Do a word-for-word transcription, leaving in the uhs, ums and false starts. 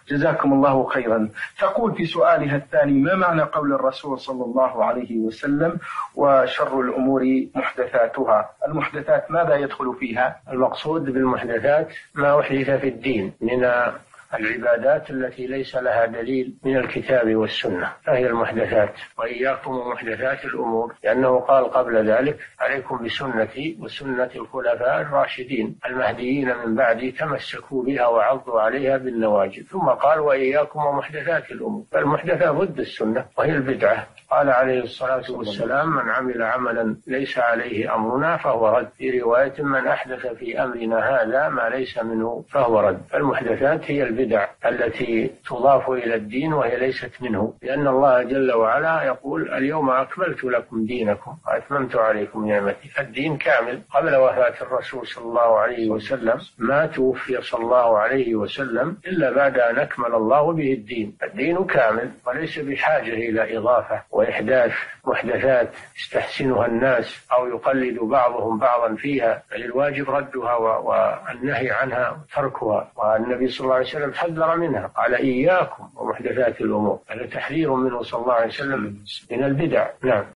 جزاكم الله خيرا. تقول في سؤالها الثاني: ما معنى قول الرسول صلى الله عليه وسلم: وشر الأمور محدثاتها؟ المحدثات ماذا يدخل فيها؟ المقصود بالمحدثات ما أحدث في الدين من العبادات التي ليس لها دليل من الكتاب والسنة فهي المحدثات. وإياكم ومحدثات الأمور، لأنه قال قبل ذلك: عليكم بسنتي وسنة الخلفاء الراشدين المهديين من بعدي تمسكوا بها وعضوا عليها بالنواجذ. ثم قال: وإياكم ومحدثات الأمور. فالمحدثة ضد السنة وهي البدعة. قال عليه الصلاة والسلام: من عمل عملا ليس عليه أمرنا فهو رد. في رواية: من أحدث في أمرنا هذا ما ليس منه فهو رد. فالمحدثات هي البدع التي تضاف إلى الدين وهي ليست منه، لأن الله جل وعلا يقول: اليوم أكملت لكم دينكم وأتممت عليكم نعمتي. الدين كامل. قبل وفاة الرسول صلى الله عليه وسلم ما توفي صلى الله عليه وسلم إلا بعد أن أكمل الله به الدين. الدين كامل وليس بحاجة إلى إضافة وإحداث محدثات يستحسنها الناس أو يقلد بعضهم بعضا فيها، بل الواجب ردها والنهي عنها وتركها. والنبي صلى الله عليه وسلم حذر منها، قال: إياكم ومحدثات الأمور. هذا تحذير منه صلى الله عليه وسلم من البدع. نعم.